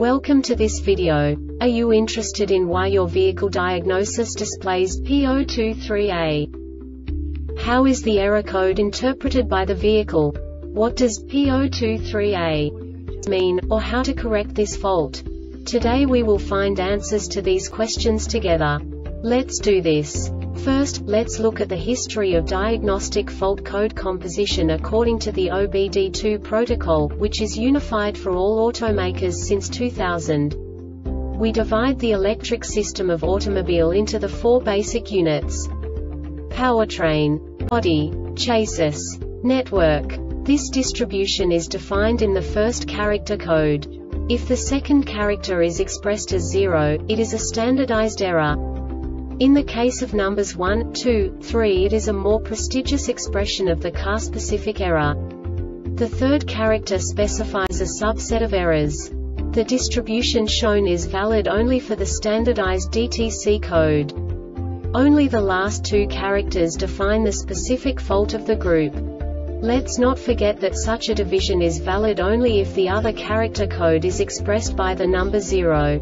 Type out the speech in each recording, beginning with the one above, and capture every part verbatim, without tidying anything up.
Welcome to this video. Are you interested in why your vehicle diagnosis displays P zero two three A? How is the error code interpreted by the vehicle? What does P zero two three A mean, or how to correct this fault? Today we will find answers to these questions together. Let's do this. First, let's look at the history of diagnostic fault code composition according to the O B D two protocol, which is unified for all automakers since two thousand. We divide the electric system of automobile into the four basic units: powertrain, body, chassis, network. This distribution is defined in the first character code. If the second character is expressed as zero, it is a standardized error. In the case of numbers one, two, three, it is a more prestigious expression of the car-specific error. The third character specifies a subset of errors. The distribution shown is valid only for the standardized D T C code. Only the last two characters define the specific fault of the group. Let's not forget that such a division is valid only if the other character code is expressed by the number zero.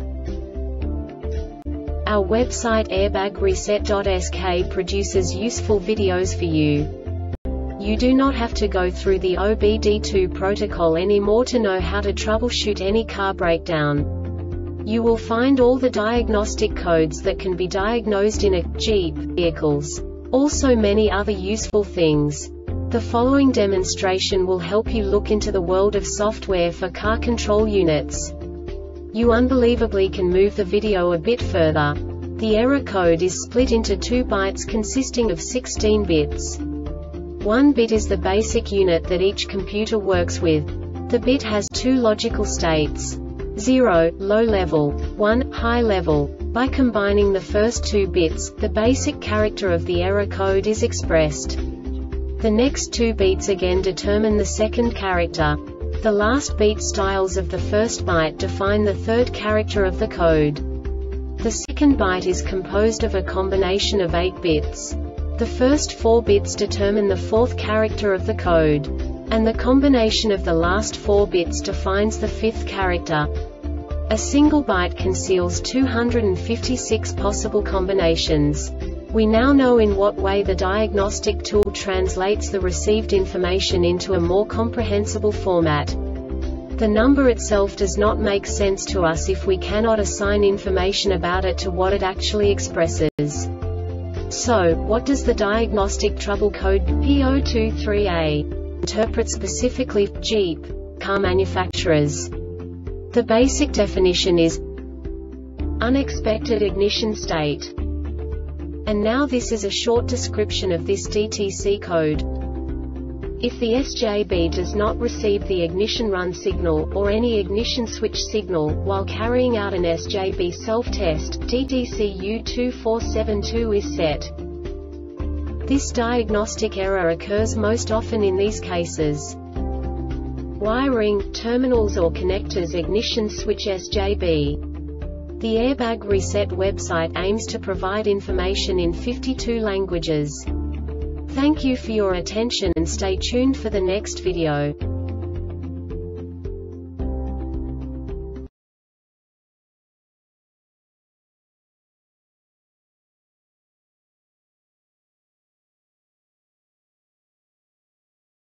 Our website airbag reset dot S K produces useful videos for you. You do not have to go through the O B D two protocol anymore to know how to troubleshoot any car breakdown. You will find all the diagnostic codes that can be diagnosed in a Jeep vehicles. Also many other useful things. The following demonstration will help you look into the world of software for car control units. You unbelievably can move the video a bit further. The error code is split into two bytes consisting of sixteen bits. One bit is the basic unit that each computer works with. The bit has two logical states: zero, low level, one, high level. By combining the first two bits, the basic character of the error code is expressed. The next two bits again determine the second character. The last beat styles of the first byte define the third character of the code. The second byte is composed of a combination of eight bits. The first four bits determine the fourth character of the code. And the combination of the last four bits defines the fifth character. A single byte conceals two hundred fifty-six possible combinations. We now know in what way the diagnostic tool translates the received information into a more comprehensible format. The number itself does not make sense to us if we cannot assign information about it to what it actually expresses. So, what does the diagnostic trouble code P zero two three A interpret specifically for Jeep car manufacturers? The basic definition is unexpected ignition state. And now this is a short description of this D T C code. If the S J B does not receive the ignition run signal, or any ignition switch signal, while carrying out an S J B self-test, D T C U two four seven two is set. This diagnostic error occurs most often in these cases: wiring, terminals or connectors, ignition switch S J B. The Airbag Reset website aims to provide information in fifty-two languages. Thank you for your attention and stay tuned for the next video.